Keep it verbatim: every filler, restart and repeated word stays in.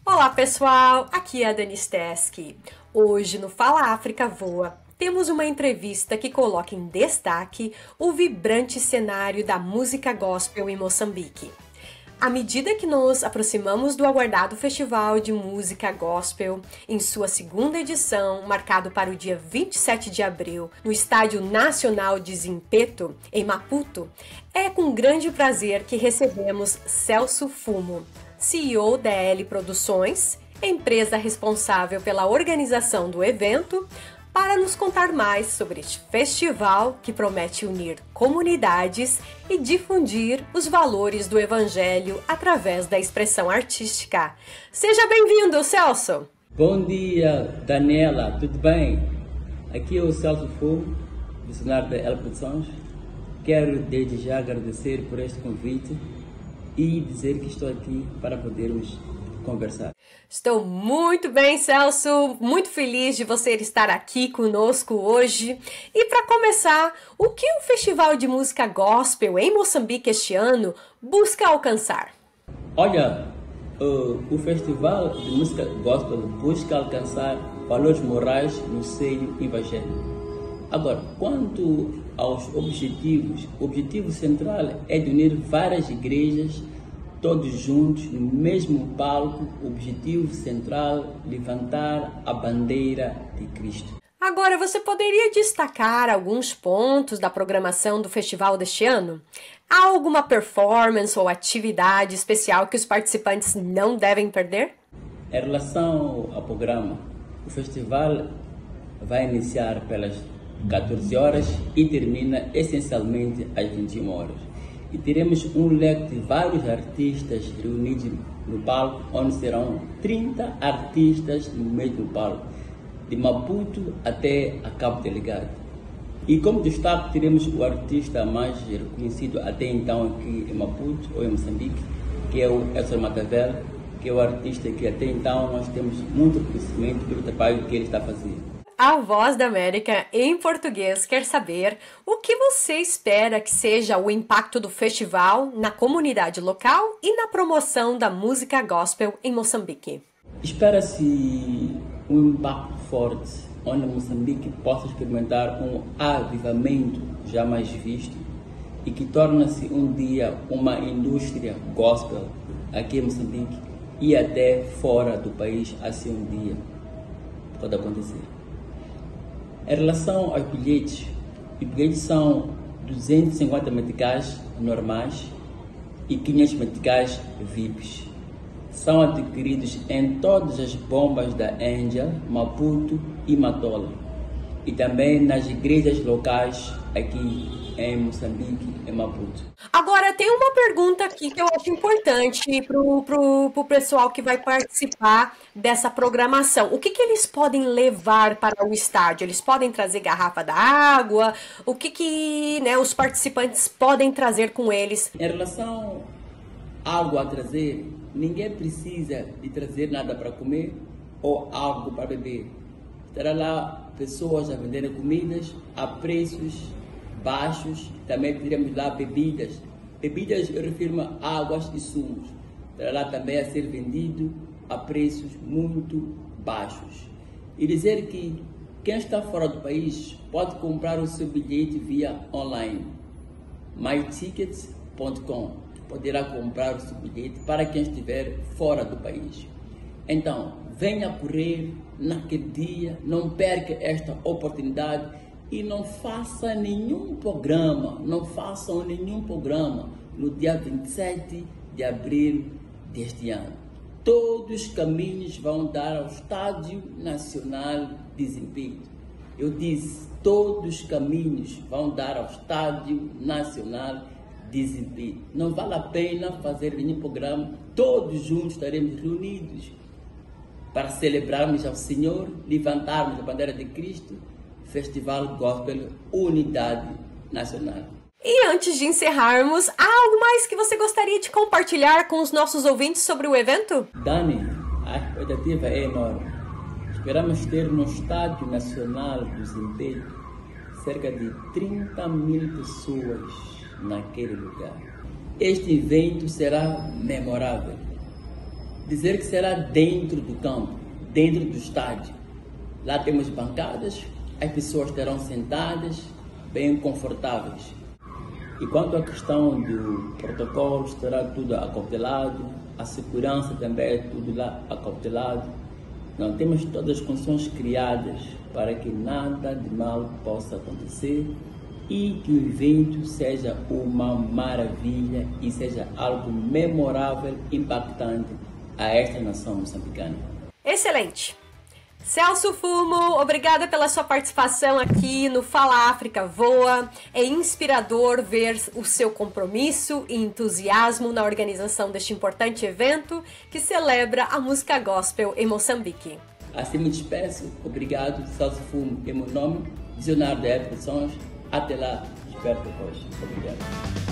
Olá pessoal, aqui é a Dani Steski. Hoje no Fala África Voa temos uma entrevista que coloca em destaque o vibrante cenário da música gospel em Moçambique. À medida que nos aproximamos do aguardado Festival de Música Gospel, em sua segunda edição, marcado para o dia vinte e sete de abril, no Estádio Nacional de Zimpeto, em Maputo, é com grande prazer que recebemos Celso Fumo, C E O da L Produções, empresa responsável pela organização do evento, para nos contar mais sobre este festival que promete unir comunidades e difundir os valores do Evangelho através da expressão artística. Seja bem-vindo, Celso! Bom dia, Daniela, tudo bem? Aqui é o Celso Fumo, funcionário da L Produções. Quero desde já agradecer por este convite e dizer que estou aqui para podermos conversar. Estou muito bem, Celso, muito feliz de você estar aqui conosco hoje. E para começar, o que o Festival de Música Gospel em Moçambique este ano busca alcançar? Olha, uh, o Festival de Música Gospel busca alcançar valores morais no seio evangélico. Agora, quanto aos objetivos, o objetivo central é de unir várias igrejas, todos juntos no mesmo palco. O objetivo central, levantar a bandeira de Cristo. Agora, você poderia destacar alguns pontos da programação do festival deste ano? Há alguma performance ou atividade especial que os participantes não devem perder? Em relação ao programa, o festival vai iniciar pelas quatorze horas e termina essencialmente às vinte e uma horas. E teremos um leque de vários artistas reunidos no palco, onde serão trinta artistas no mesmo palco, de Maputo até a Cabo Delgado. E como destaque teremos o artista mais reconhecido até então aqui em Maputo ou em Moçambique, que é o Edson Matavel, que é o artista que até então nós temos muito conhecimento pelo trabalho que ele está fazendo. A Voz da América, em português, quer saber o que você espera que seja o impacto do festival na comunidade local e na promoção da música gospel em Moçambique. Espera-se um impacto forte, onde Moçambique possa experimentar um avivamento jamais visto e que torna-se um dia uma indústria gospel aqui em Moçambique e até fora do país. Assim um dia pode acontecer. Em relação aos bilhetes, os bilhetes são duzentos e cinquenta meticais normais e quinhentos meticais V I Ps. São adquiridos em todas as bombas da Angel, Maputo e Matola, e também nas igrejas locais aqui em Moçambique, em Maputo. Agora, tem uma pergunta aqui que eu acho importante para o pro, pro pessoal que vai participar dessa programação. O que, que eles podem levar para o estádio? Eles podem trazer garrafa d'água? O que, que né, os participantes podem trazer com eles? Em relação a algo a trazer, ninguém precisa de trazer nada para comer ou algo para beber. Estará lá pessoas a venderem comidas a preços baixos. Também teremos lá bebidas. Bebidas, eu refiro a águas e sumos. Estará lá também a ser vendido a preços muito baixos. E dizer que quem está fora do país pode comprar o seu bilhete via online. my tickets ponto com. Poderá comprar o seu bilhete para quem estiver fora do país. Então, venha correr naquele dia, não perca esta oportunidade e não faça nenhum programa, não façam nenhum programa no dia vinte e sete de abril deste ano. Todos os caminhos vão dar ao Estádio Nacional de Zimpeto. Eu disse, todos os caminhos vão dar ao Estádio Nacional de Zimpeto. Não vale a pena fazer nenhum programa, todos juntos estaremos reunidos para celebrarmos ao Senhor, levantarmos a bandeira de Cristo. Festival Gospel Unidade Nacional. E antes de encerrarmos, há algo mais que você gostaria de compartilhar com os nossos ouvintes sobre o evento? Dani, a expectativa é enorme. Esperamos ter no Estádio Nacional do Zimpeto cerca de trinta mil pessoas naquele lugar. Este evento será memorável. dizer que será dentro do campo, dentro do estádio. Lá temos bancadas, as pessoas estarão sentadas, bem confortáveis. E quanto à questão do protocolo, estará tudo acautelado, a segurança também é tudo lá acautelado. Nós temos todas as condições criadas para que nada de mal possa acontecer e que o evento seja uma maravilha e seja algo memorável, impactante a esta nação moçambicana. Excelente! Celso Fumo, obrigada pela sua participação aqui no Fala África Voa. É inspirador ver o seu compromisso e entusiasmo na organização deste importante evento que celebra a música gospel em Moçambique. Assim me despeço. Obrigado, Celso Fumo, em meu nome, visionário da Produções. Até lá, espero depois. Obrigado.